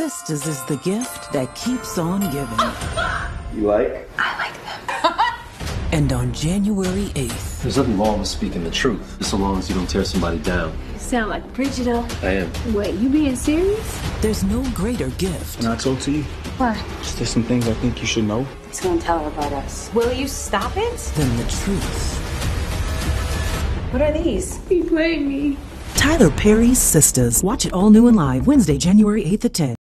Sistas is the gift that keeps on giving. You like? I like them. And on January 8th... There's nothing wrong with speaking the truth, just so long as you don't tear somebody down. You sound like a preacher, though. I am. Wait, you being serious? There's no greater gift. Can I talk to you? What? Just there's some things I think you should know. He's gonna tell her about us. Will you stop it? Than the truth. What are these? He played me. Tyler Perry's Sistas. Watch it all new and live Wednesday, January 8th at 10.